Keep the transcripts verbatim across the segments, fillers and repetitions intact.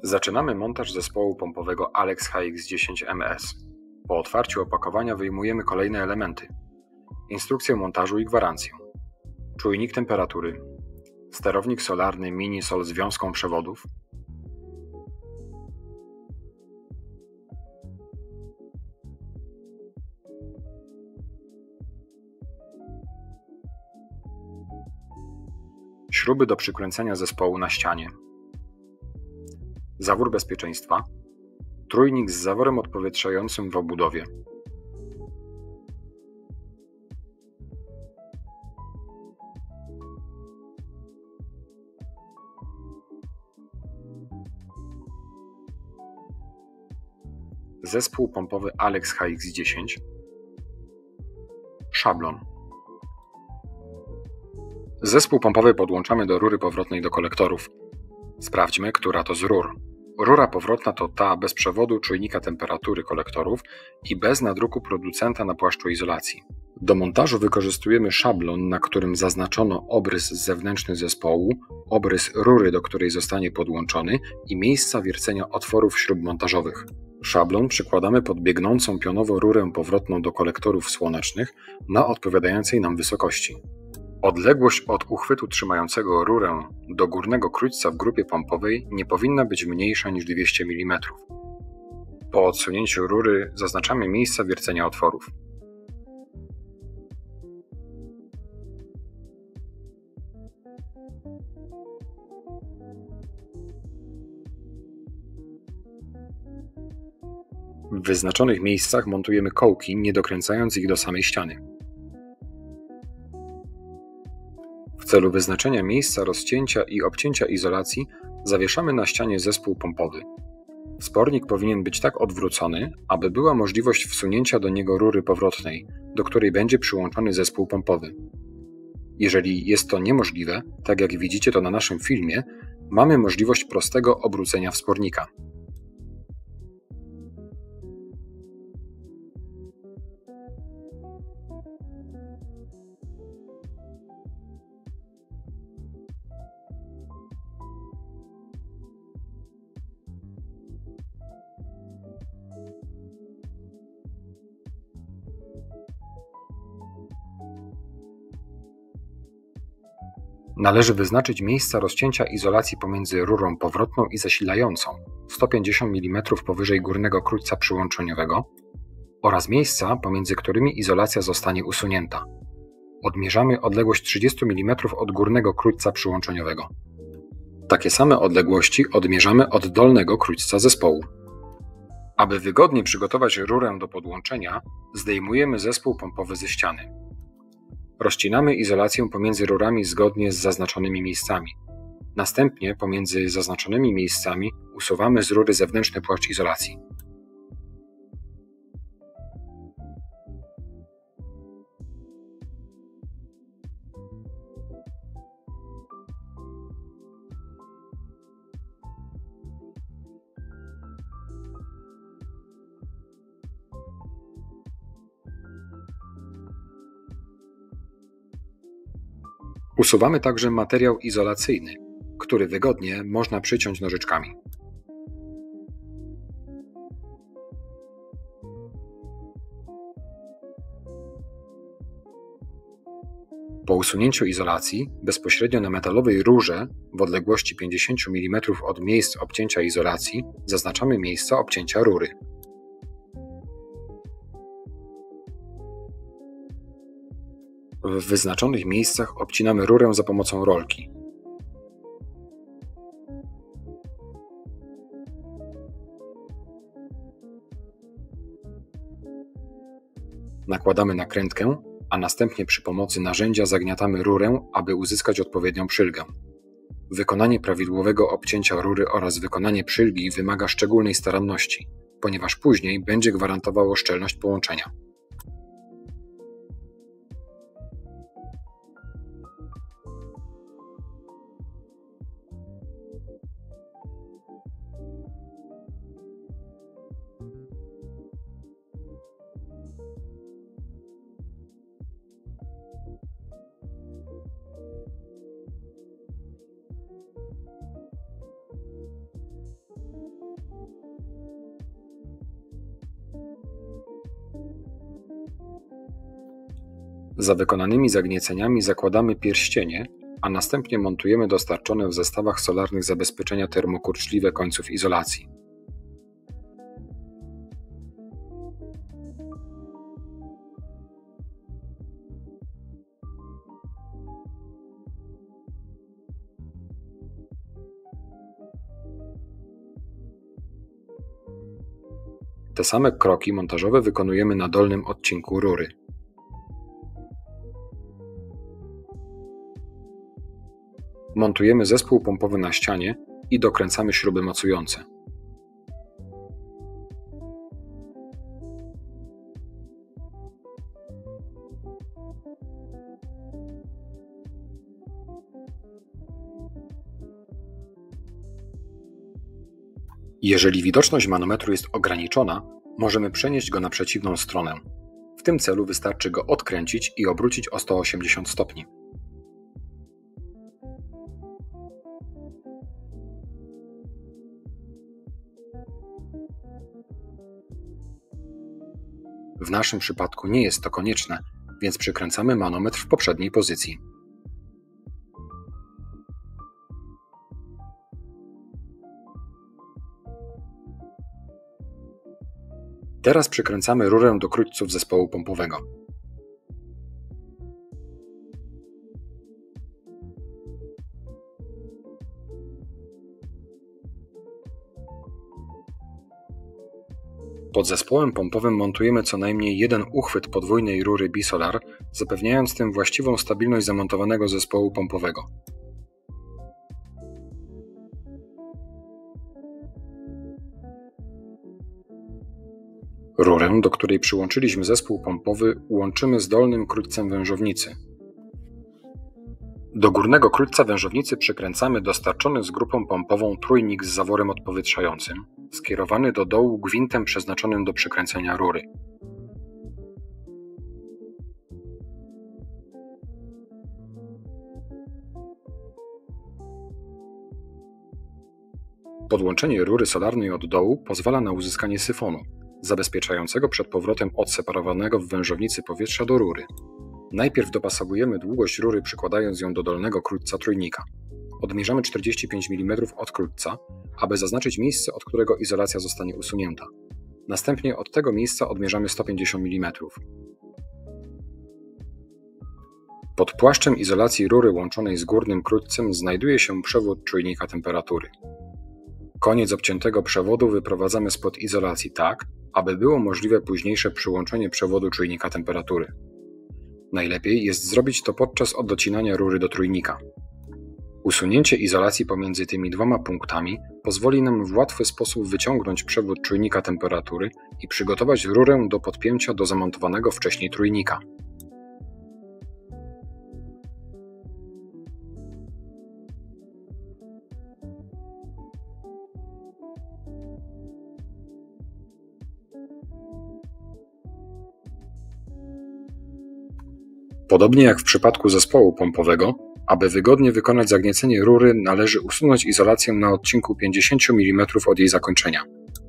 Zaczynamy montaż zespołu pompowego Alex H X dziesięć M S. Po otwarciu opakowania wyjmujemy kolejne elementy. Instrukcję montażu i gwarancję. Czujnik temperatury. Sterownik solarny Mini-Sol z wiązką przewodów. Śruby do przykręcenia zespołu na ścianie. Zawór bezpieczeństwa. Trójnik z zaworem odpowietrzającym w obudowie. Zespół pompowy Alex H X dziesięć. Szablon. Zespół pompowy podłączamy do rury powrotnej do kolektorów. Sprawdźmy, która to z rur. Rura powrotna to ta bez przewodu czujnika temperatury kolektorów i bez nadruku producenta na płaszczu izolacji. Do montażu wykorzystujemy szablon, na którym zaznaczono obrys zewnętrzny zespołu, obrys rury, do której zostanie podłączony i miejsca wiercenia otworów śrub montażowych. Szablon przykładamy pod biegnącą pionowo rurę powrotną do kolektorów słonecznych na odpowiadającej nam wysokości. Odległość od uchwytu trzymającego rurę do górnego krójca w grupie pompowej nie powinna być mniejsza niż dwieście milimetrów. Po odsunięciu rury zaznaczamy miejsca wiercenia otworów. W wyznaczonych miejscach montujemy kołki, nie dokręcając ich do samej ściany. W celu wyznaczenia miejsca rozcięcia i obcięcia izolacji zawieszamy na ścianie zespół pompowy. Spornik powinien być tak odwrócony, aby była możliwość wsunięcia do niego rury powrotnej, do której będzie przyłączony zespół pompowy. Jeżeli jest to niemożliwe, tak jak widzicie to na naszym filmie, mamy możliwość prostego obrócenia wspornika. Należy wyznaczyć miejsca rozcięcia izolacji pomiędzy rurą powrotną i zasilającą sto pięćdziesiąt milimetrów powyżej górnego krójca przyłączeniowego oraz miejsca, pomiędzy którymi izolacja zostanie usunięta. Odmierzamy odległość trzydzieści milimetrów od górnego krójca przyłączeniowego. Takie same odległości odmierzamy od dolnego krójca zespołu. Aby wygodnie przygotować rurę do podłączenia, zdejmujemy zespół pompowy ze ściany. Rozcinamy izolację pomiędzy rurami zgodnie z zaznaczonymi miejscami. Następnie pomiędzy zaznaczonymi miejscami usuwamy z rury zewnętrzny płaszcz izolacji. Usuwamy także materiał izolacyjny, który wygodnie można przyciąć nożyczkami. Po usunięciu izolacji, bezpośrednio na metalowej rurze w odległości pięćdziesiąt milimetrów od miejsc obcięcia izolacji zaznaczamy miejsca obcięcia rury. W wyznaczonych miejscach obcinamy rurę za pomocą rolki. Nakładamy nakrętkę, a następnie przy pomocy narzędzia zagniatamy rurę, aby uzyskać odpowiednią przylgę. Wykonanie prawidłowego obcięcia rury oraz wykonanie przylgi wymaga szczególnej staranności, ponieważ później będzie gwarantowało szczelność połączenia. Za wykonanymi zagnieceniami zakładamy pierścienie, a następnie montujemy dostarczone w zestawach solarnych zabezpieczenia termokurczliwe końców izolacji. Te same kroki montażowe wykonujemy na dolnym odcinku rury. Montujemy zespół pompowy na ścianie i dokręcamy śruby mocujące. Jeżeli widoczność manometru jest ograniczona, możemy przenieść go na przeciwną stronę. W tym celu wystarczy go odkręcić i obrócić o sto osiemdziesiąt stopni. W naszym przypadku nie jest to konieczne, więc przykręcamy manometr w poprzedniej pozycji. Teraz przykręcamy rurę do krótców zespołu pompowego. Pod zespołem pompowym montujemy co najmniej jeden uchwyt podwójnej rury Bisolar, zapewniając tym właściwą stabilność zamontowanego zespołu pompowego. Rurę, do której przyłączyliśmy zespół pompowy, łączymy z dolnym krótcem wężownicy. Do górnego krótca wężownicy przykręcamy dostarczony z grupą pompową trójnik z zaworem odpowietrzającym, skierowany do dołu gwintem przeznaczonym do przykręcenia rury. Podłączenie rury solarnej od dołu pozwala na uzyskanie syfonu, zabezpieczającego przed powrotem odseparowanego w wężownicy powietrza do rury. Najpierw dopasowujemy długość rury, przykładając ją do dolnego krótca trójnika. Odmierzamy czterdzieści pięć milimetrów od krótca, aby zaznaczyć miejsce, od którego izolacja zostanie usunięta. Następnie od tego miejsca odmierzamy sto pięćdziesiąt milimetrów. Pod płaszczem izolacji rury łączonej z górnym krótcem znajduje się przewód czujnika temperatury. Koniec obciętego przewodu wyprowadzamy spod izolacji tak, aby było możliwe późniejsze przyłączenie przewodu czujnika temperatury. Najlepiej jest zrobić to podczas odcinania rury do trójnika. Usunięcie izolacji pomiędzy tymi dwoma punktami pozwoli nam w łatwy sposób wyciągnąć przewód czujnika temperatury i przygotować rurę do podpięcia do zamontowanego wcześniej trójnika. Podobnie jak w przypadku zespołu pompowego, aby wygodnie wykonać zagniecenie rury, należy usunąć izolację na odcinku pięćdziesiąt milimetrów od jej zakończenia.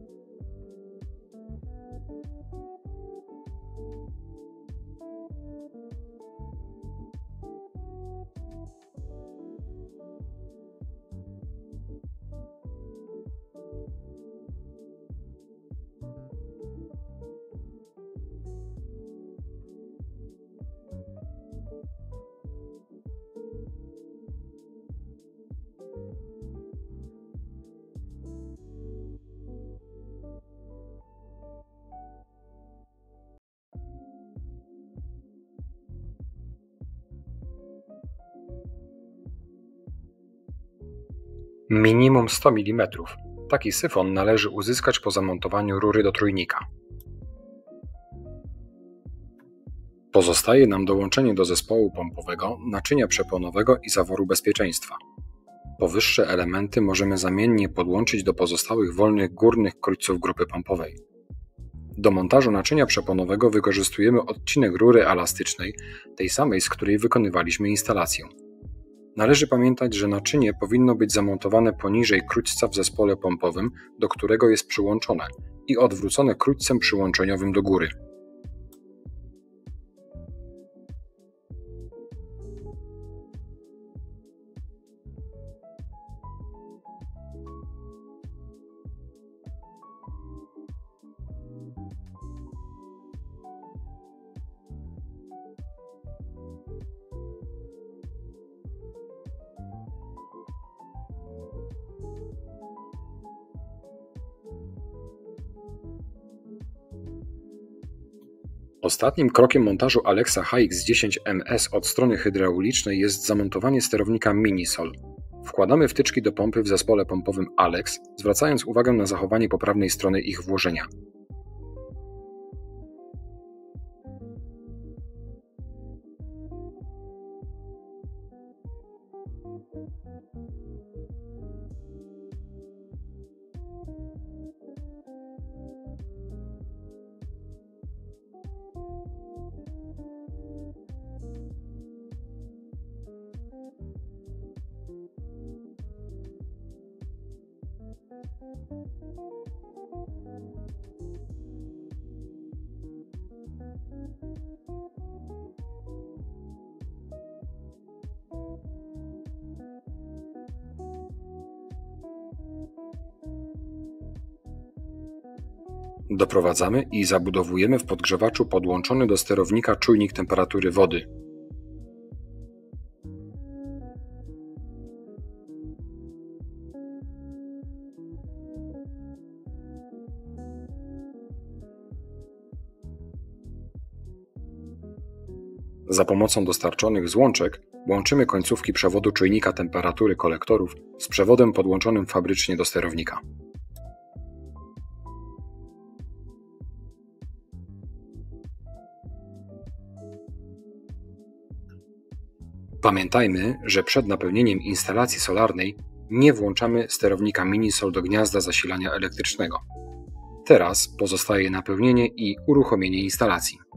Minimum sto milimetrów. Taki syfon należy uzyskać po zamontowaniu rury do trójnika. Pozostaje nam dołączenie do zespołu pompowego naczynia przeponowego i zaworu bezpieczeństwa. Powyższe elementy możemy zamiennie podłączyć do pozostałych wolnych górnych krótców grupy pompowej. Do montażu naczynia przeponowego wykorzystujemy odcinek rury elastycznej, tej samej, z której wykonywaliśmy instalację. Należy pamiętać, że naczynie powinno być zamontowane poniżej krótca w zespole pompowym, do którego jest przyłączone, i odwrócone krótcem przyłączeniowym do góry. Ostatnim krokiem montażu Alexa H X dziesięć M S od strony hydraulicznej jest zamontowanie sterownika Minisol. Wkładamy wtyczki do pompy w zespole pompowym Alex, zwracając uwagę na zachowanie poprawnej strony ich włożenia. Doprowadzamy i zabudowujemy w podgrzewaczu podłączony do sterownika czujnik temperatury wody. Za pomocą dostarczonych złączek łączymy końcówki przewodu czujnika temperatury kolektorów z przewodem podłączonym fabrycznie do sterownika. Pamiętajmy, że przed napełnieniem instalacji solarnej nie włączamy sterownika Minisol do gniazda zasilania elektrycznego. Teraz pozostaje napełnienie i uruchomienie instalacji.